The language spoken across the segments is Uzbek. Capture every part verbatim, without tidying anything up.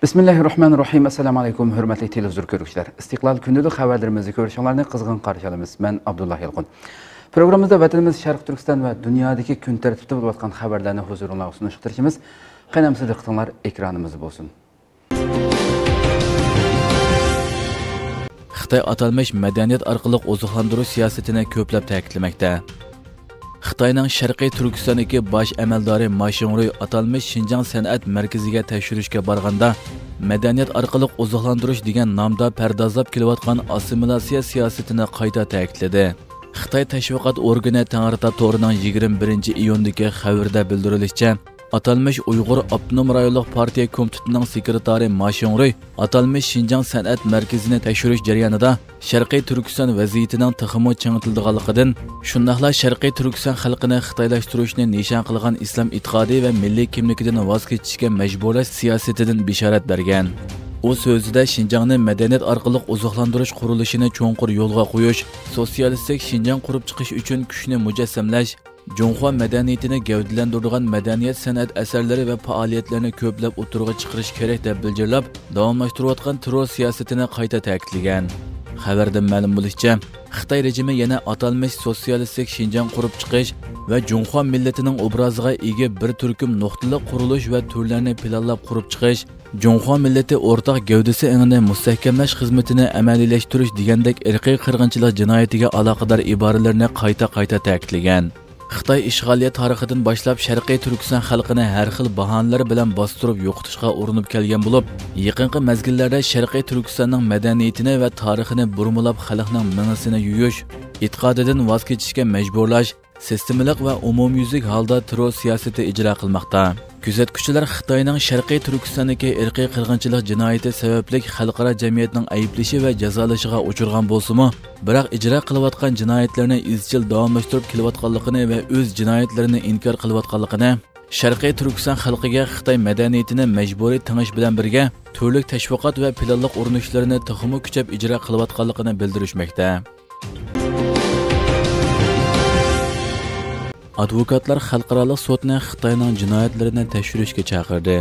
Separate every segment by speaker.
Speaker 1: Bismillahirrahmanirrahim. Assalamu alaykum, hürmetli televizyon görüşler. İstiklal günlük haberlerimizi görüşenlerini kızgın karşılayalımız. Ben Abdullah Yalqın. Programımızda vatanımız Şarkı Türkistan ve dünyadaki gün tertipte bulutkan haberlerini huzuruna sunuşturacağız. Qanamsiz diqqatinglar ekranımız olsun.
Speaker 2: Xitoy atalmış madaniyat orqali oziqlantirish siyosatini ko'plab ta'kidlamoqda. Xitoyning Sharqiy Turkistondagi bosh amaldori Ma Xiongru atalmış Xinjiang san'at markaziga tekshirishga borganda madaniyat orqali oziqlantirish degan nomda pardozlab kelayotgan assimilyatsiya siyosatini qayta ta'kidladi. Xitoy tashviqot organi Tangirta to'rining yigirma birinchi iyundagi xabarda bildirilishicha, atalmış Uyg'ur Abnum rayonluq partiya komitetining sekretari Ma Xiongru atalmış Xinjiang san'at markazini tekshirish jarayonida Sharqiy Turkiston vaziyatining tiximi chang'itilganligidan, shundaqla Sharqiy Turkiston xalqini xitoylashtirishni nishon qilgan islom e'tiqodi va milliy kimligidan voz kechishga majburlash siyosatidan bishorat bergan. O so'zida Xinjiangni madaniyat orqali oziqlantirish qurilishini cho'nqur yo'lga qo'yish, sotsialistik Xinjiang qurib chiqish uchun kuchni mujassamlash, Jonghua madaniyatini gavdalantiradigan madaniyat san'at asarlari va faoliyatlarini ko'plab o'tirg'a chiqarish kerak deb bildirib, davomlashtirayotgan terror siyosatini qayta ta'kidlagan. Xabarda ma'lum bo'lishicha, Xitoy rejimi yana atalmış sotsialistik Xinjiang qurib chiqish va Jonghua millatining obraziga ega bir turkum nuqtali qurilish va turlarni planlab qurib chiqish, Jonghua millati o'rtaq gavdasi ingini mustahkamlash xizmatini amaliylashtirish degandek irqiy qirg'inchilik jinoyatiga aloqador iboralarni qayta-qayta ta'kidlagan. Xitoy ishg'oliyat tarixidan boshlab Sharqiy Turkiston xalqini har xil bahonalar bilan bostirib yo'qotishga urinib kelgan bo'lib, yaqinqi mezgillarda Sharqiy Turkistonning madaniyatini va tarixini burmulab xalqning mingisini yuyish, e'tiqodidan voz kechishga majburlash, sistemalik va umumyuzlik holda terror siyosati ijro qilmoqda. Kuzatuvchilar Xitoyning Sharqiy Turkistondagi irqiy qirg'inchilik jinoyati sababli xalqaro jamiyatning ayblashi va jazolashiga uchirgan bo'lsa-mu, biroq ijro qilayotgan jinoyatlarni izchil davomlashtirib kelayotganligini va o'z jinoyatlarini inkor qilayotganligini, Sharqiy Turkiston xalqiga Xitoy madaniyatini majburiy tingish bilan birga turli tashviqot va planliq urinishlarini tiximi kuchab ijro qilayotganligini bildirishmoqda. Advokatlar xalqaro sudni Xitoyning jinoyatlarini tekshirishga chaqirdi.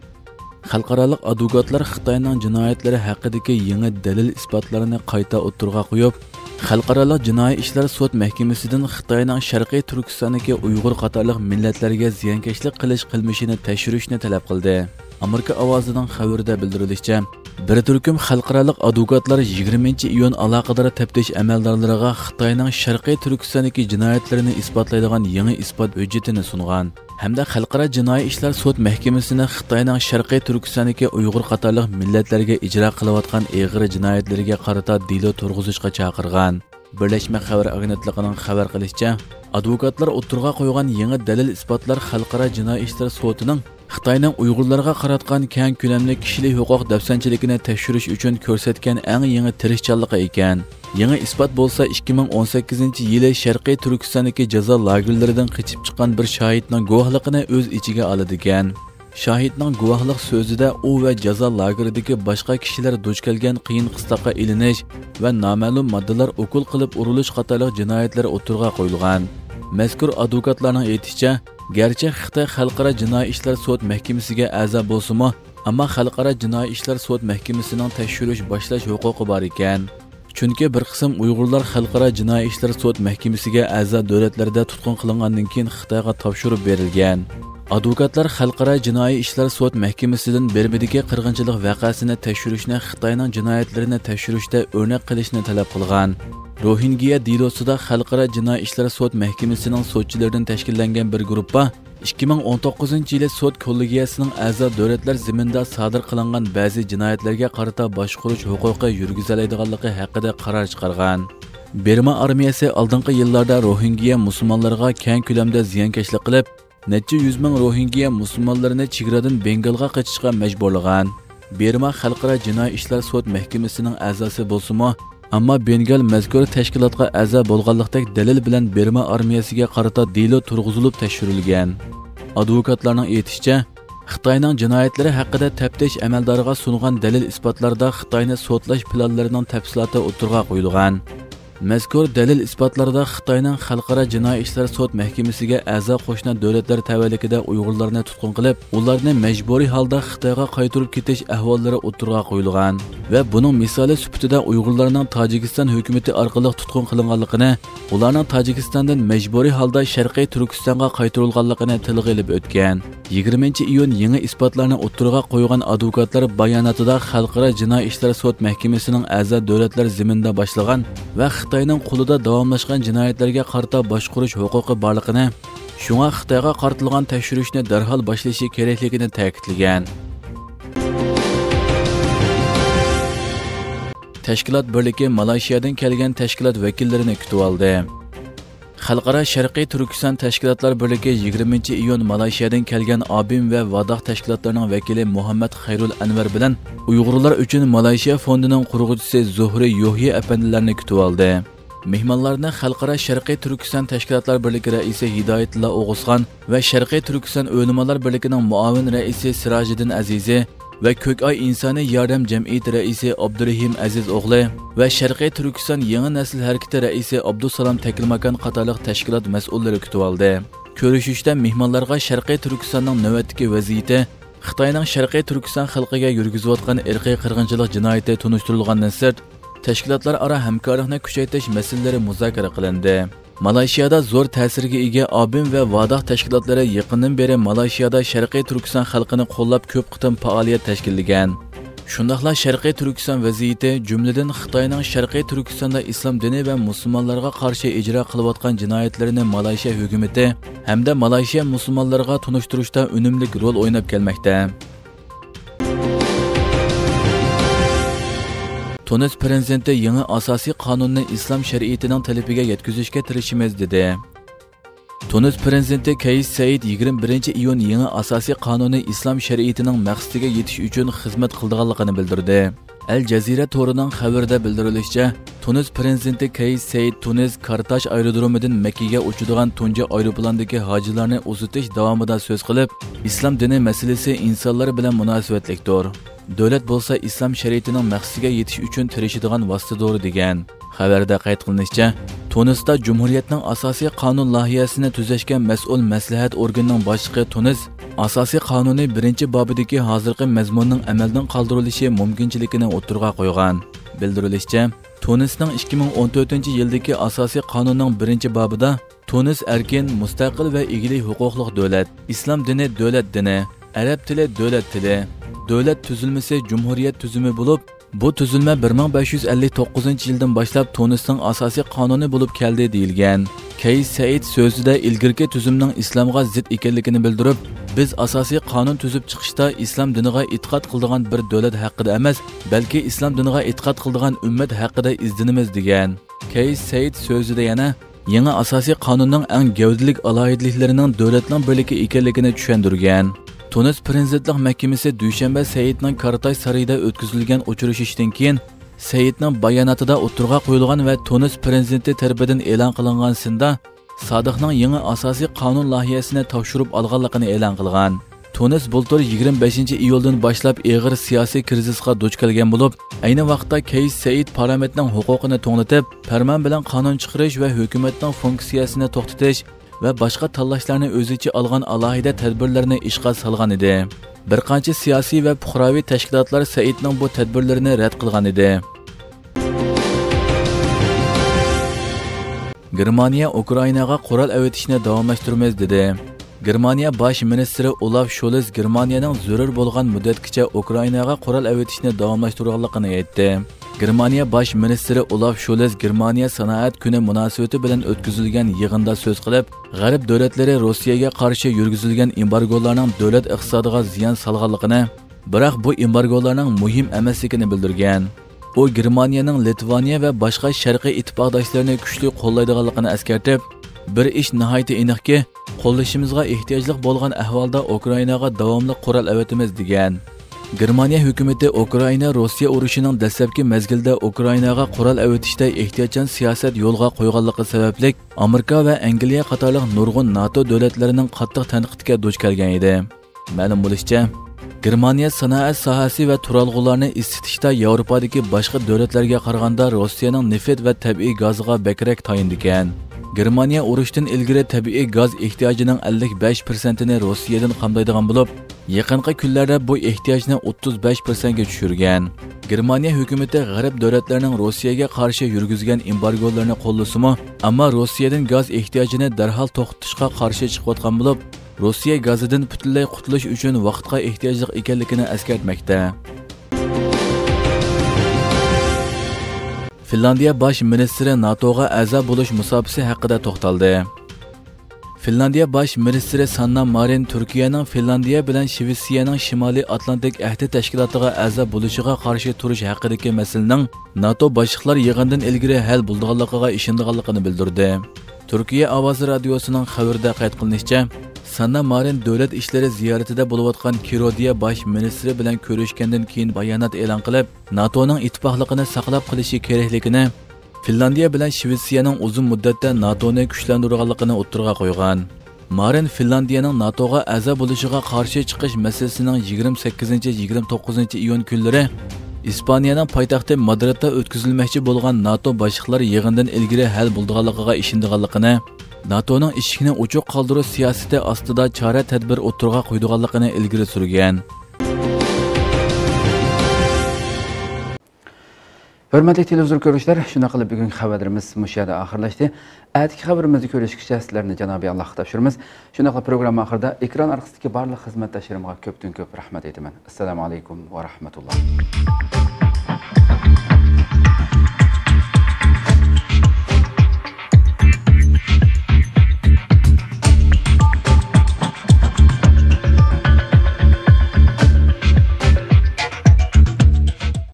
Speaker 2: Xalqaro advokatlar Xitoyning jinoyatlari haqidagi yangi dalil isbotlarini qayta o'tirg'a qo'yib, Xalqaro jinoiy ishlar sud mahkamasidan Xitoyning Sharqiy Turkistondagi Uyg'ur qatorliq millatlarga ziyonkashlik qilish qilmishini tekshirishni talab qildi. Amerika ovozining xabarida bildirilishicha, bir turkum xalqaro advokatlar yigirmanchi iyun aloqador taftish amaldorlariga Xitoyning Sharqiy Turkistondagi jinoyatlarini isbotlaydigan yangi isbot hujjatini sungan hamda xalqaro jinoiy ishlar sud mahkamasini Xitoyning Sharqiy Turkistondagi Uyg'ur qatorliq millatlarga ijro qilayotgan og'ir jinoyatlariga qarata dilo turg'izishga chaqirgan. Birlashma xabar agentligining xabar qilishicha, advokatlar o'tirg'a qo'ygan yangi dalil isbotlar xalqaro jinoiy ishlar sudining Xitoyning Uyg'urlarga qaratgan keng ko'lamli kishilik huquq dafsanchiligini tekshirish uchun ko'rsatgan eng yangi tirishchanligi ekan. Yangi isbot bo'lsa ikki ming o'n sakkizinchi yili Sharqiy Turkistondagi jazo lagerlaridan qochib chiqqan bir shohidning guvohligini o'z ichiga oladi ekan. Shohidning guvohlik so'zida u va jazo lageridagi boshqa kishilar duch kelgan qiyin qistoqqa ilinish va noma'lum moddalar o'qul qilib urilish qatorliq jinoyatlar o'tirg'a qo'yilgan. Mazkur advokatlarning aytishicha, garchi Xitoy xalqaro jinoiy ishlar sud mahkamasiga a'zo bo'lsa-mu, ammo xalqaro jinoiy ishlar sud mahkamasining tekshirish boshlash huquqi bor ekan. Chunki bir qism Uyg'urlar xalqaro jinoiy ishlar sud mahkamasiga a'zo davlatlarda tutqun qilingandan keyin Xitoyga topshirib berilgan. Advokatlar xalqaro jinoiy ishlar sud mahkamasidan Bermedagi qirg'inchilik voqeasini tekshirishni Xitoyning jinoyatlarini tekshirishda o'rnak qilishni talab qilgan. Rohingya dilosida xalqaro jinoiy ishlar sud mahkamasining sudchilaridan tashkillangan bir guruhga ikki ming o'n to'qqizinchi yili sud kollegiyasining a'zo davlatlar ziminda sodir qilingan ba'zi jinoyatlarga qarata boshqarish huquqi yurgizilaydiganligi haqida qaror chiqargan. Burma armiyasi oldingi yillarda Rohingya musulmonlarga keng ko'lamda ziyonkashlik qilib, necha yuz ming Rohingya musulmonlarini chegaradan Bengalga qochishga majburlagan. Burma xalqaro jinoiy ishlar sud mahkamasining a'zosi bo'lsa-mu, ammo Bengal mazkur tashkilotga a'zo bo'lganlikdek dalil bilan Burma armiyasiga qarata dilo turg'izilib tekshirilgan. Advokatlarning aytishicha, Xitoyning jinoyatlari haqida taftish amaldoriga sungan dalil isbotlarda Xitoyni sotlash planlarining tafsiloti o'tirg'a qo'yilgan. Mazkur dalil isbotlarida Xitoyning Xalqaro jinoiy ishlar sud mahkamasiga a'zo qo'shni davlatlar tavallikida Uyg'urlarni tutqun qilib, ularni majburiy holda Xitoyga qaytarib ketish ahvollari o'tirg'a qo'yilgan va buning misoli sifatida Uyg'urlarning Tojikiston hukumatı orqali tutqun qilinganligini, ularning Tojikistondan majburiy holda Sharqiy Turkistonga qaytarilganligini tilga olib o'tgan. yigirmanchi iyun yangi isbotlarni o'tirg'a qo'ygan advokatlar bayonotida Xalqaro jinoiy ishlar sud mahkamasining a'zo davlatlar ziminda boshlagan va Xitoyning qo'lida davomlashgan jinoyatlarga qarata boshqarish huquqi borligini, shunga Xitoyga qaratilgan tekshirishni darhol boshlashi kerakligini ta'kidlagan. Tashkilot birligi Malayziyadan kelgan tashkilot vakillarini kutib oldi. Xalqaro Sharqiy Turkiston Tashkilotlar birligi yigirmanchi iyun Malayziyadan kelgan Abim va Vadoq tashkilotlarining vakili Muhammad Xayrul Anvar bilan Uyg'urlar uchun Malayziya fondining qurg'uvchisi Zuhri Yohya apandilarni kutib oldi. Mehmonlarni Xalqaro Sharqiy Turkiston Tashkilotlar birligi raisi Hidoyatilla O'g'uzxon va Sharqiy Turkiston O'limalar birligining muavin raisi Sirojiddin Azizi ve Kökay İnsani Yardam Cemiyeti Reisi Abdurrahim Aziz Oğlu ve Sharqiy Turkiston Yeni Nesil Hareketi Reisi Abdusalam Tekilmakan qatorliq tashkilot mas'ullari kutib oldi. Ko'rishishda mehmonlarga Sharqiy Turkistonning navbatdagi vaziyati, Xitoyning Sharqiy Turkiston xalqiga yurgizayotgan irqiy qirg'inchilik jinoyati tunishtirilgandan sirt, tashkilotlar aro hamkorlikni kuchaytirish masalalari muzokara qilindi. Malayziyada zo'r ta'sirga ega Abim va Vadoq tashkilotlari yaqindan beri Malayziyada Sharqiy Turkiston xalqini qo'llab ko'p qitim faoliyat tashkillagan. Shundaqla Sharqiy Turkiston vaziyati, jumladan Xitoyning Sharqiy Turkistonda islom dini va musulmonlarga qarshi ijro qilayotgan jinoyatlarini Malayziya hukumatı hamda Malayziya musulmonlarga tunishtirishda unumli rol o'ynab kelmoqda. Tunis prezidenti yangi asosiy qonunni islom shariatining talabiga yetkazishga tirishimiz dedi. Tunis prezidenti Kais Said yigirma birinchi iyun yangi asosiy qonunni islom shariatining maqsadiga yetish uchun xizmat qilganligini bildirdi. Al Jazeera to'rining xabarida bildirilishicha, Tunis prezidenti Kais Said Tunis Kartaş aerodromidan Makkaga uchadigan tunji aeroplandagi hojilarni uzatish davomida so'z qilib, islom dini masalasi insonlar bilan munosabatlikdir. Davlat bo'lsa islom shariatining maqsadiga yetish uchun tirishadigan vositadir degan. Xabarda qayd qilinishicha, Tunisda Cumhuriyetning asosiy qonun loyihasini tuzashga mas'ul maslahat organining boshlig'i Tunis asosiy qonuni birinchi bobidagi hozirgi mazmunning amaldan qoldirilishi mumkinchiligini o'tirg'a qo'ygan. Bildirilishicha, Tunisning ikki ming o'n to'rtinchi yildagi asosiy qonunning birinchi bobida Tunis erkin, mustaqil va egalik huquqli davlat, islom dini davlat dini, arab tili davlat tili, davlat tuzilmasi Cumhuriyet tuzumi bo'lib, bu tuzilma bir ming besh yuz ellik to'qqizinchi yildan boshlab Tunisning asosiy qonuni bo'lib keldi deyilgan. Kais Said so'zida ilgirki tuzumning islomga zid ekanligini bildirib, biz asosiy qonun tuzib chiqishda islom diniga e'tiqod qiladigan bir davlat haqida emas, balki islom diniga e'tiqod qiladigan ummat haqida izdinimiz degan. Kais Said so'zida yana yangi asosiy qonunning eng gavdalik alohidliklarining davlatning birligi ekanligini tushuntirgan. Tunis prezidentlik mahkamasi dushanba Saidning Kartaş sarayida o'tkazilgan uchrashishdan keyin Saidning bayonotida o'tirg'a qo'yilgan va Tunis prezidenti tarafidan e'lon qilingan sinda Sodiqning yangi asosiy qonun loyihasini topshirib olganligini e'lon qilgan. Tunis bultur yigirma beshinchi iyuldan boshlab og'ir siyosiy krizisga duch kelgan bo'lib, ayni vaqtda Kais Said parlamentning huquqini to'nglatib, farmon bilan qonun chiqarish va hukumatning funksiyasini to'xtatish ve başka tanlashlarni o'zicha olgan alohida tadbirlarni ishga solgan edi. Bir qancha siyosiy va fuqaroviy tashkilotlar Saidning bu tadbirlarini rad qilgan edi. Germaniya Ukrainaga qurol avatishni davomlashtiramiz dedi. Germaniya bosh ministri Olaf Scholz Germaniyaning zarur bo'lgan muddatgacha Ukrainaga qurol avatishni davomlashtirganligini aytdi. Germaniya bosh ministri Olaf Scholz Germaniya sanoat kuni munosabati bilan o'tkazilgan yig'inda so'z qilib, G'arb davlatlari Rossiyaga qarshi yurgizilgan embargolarning davlat iqtisodiga ziyon solganligini, biroq bu embargolarning muhim emasligini bildirgan. U Germaniyaning Litvaniya va boshqa sharqiy ittifoqdoshlarini kuchli qo'llaydiganligini eskartib, bir ish nihoyatda aniqki, qo'llashimizga ehtiyojli bo'lgan ahvolda Ukrainaga davomli qurol avatamiz degan. Germaniya hukumatı Ukraina Rossiya urushining dastlabki mezgilda Ukrainaga qurol avatishda ehtiyotchan siyosat yo'lga qo'yganligi sababli Amerika va Angliya qatorliq nurg'un NATO davlatlarining qattiq tanqidga duch kelgan edi. Ma'lum bo'lishicha, Germaniya sanoat sohasi va turalg'ularni isitishda Yevropadagi boshqa davlatlarga qaraganda Rossiyaning neft va tabiiy gaziga bakrak tayindi ekan. Germaniya urushdan ilgari tabiiy gaz ehtiyojining ellik besh prosentini Rossiyadan qamdaydigan bo'lib, yaqinqi kunlarda bu ehtiyojni o'ttiz besh prosentga tushirgan. Germaniya hukumati g'arb davlatlarining Rossiyaga qarshi yurgizgan embargolarni qo'llasimi, ammo Rossiyadan gaz ehtiyojini darhol to'xtatishga qarshi chiqayotgan bo'lib, Rossiya gazidan butunlay qutulish uchun vaqtga ehtiyojli ekanligini eskartmoqda. Finlandiya bosh ministri NATOga a'zo bo'lish musobaqasi haqida to'xtaldi. Finlandiya bosh ministri Sanna Marin Turkiyaning Finlandiya bilan Shvetsiyaning Shimoliy Atlantik ahdi tashkilotiga a'zo bo'lishiga qarshi turish haqidagi masalaning NATO boshliqlar yig'inidan ilgari hal bo'lganligiga ishonganligini bildirdi. Turkiya ovozi radiosining xabarida qayd qilinishicha, Sanna Marin davlat ishlari ziyoratida bo'layotgan Kirodiya bosh ministri bilan ko'rishgandan keyin bayonot e'lon qilib, NATOning ittifoqligini saqlab qolishi kerakligini, Finlandiya bilan Shvetsiyaning uzun muddatda NATOni kuchlantirganligini o'ttirg'a qo'ygan. Marin Finlandiyaning NATOga a'zo bo'lishiga qarshi chiqish masalasining yigirma sakkizinchi yigirma to'qqizinchi iyun kunlari Ispaniyaning poytaxti Madridda o'tkazilmoqchi bo'lgan NATO boshliqlari yig'inidan ilgari hal bo'lganligiga ishonganligini, NATOning eshikni ochiq qoldirish siyosati ostida chora tadbir o'ttirg'a qo'yganligini ilgari surgan.
Speaker 1: Hörmətli televizor görüşlər, şuna qılıb bugün xəbərimiz müşahidə axırlaşdı. Ətiki xəbərimizi görüşkücə sizlərlə Cənab-ı Allah tapşırırıq. Şuna qılıb proqram axırda ekran arxasındakı barlıq xidmətdaşlarıma köpdən köp rəhmət edirəm. Assalamu alaykum və rahmetullah.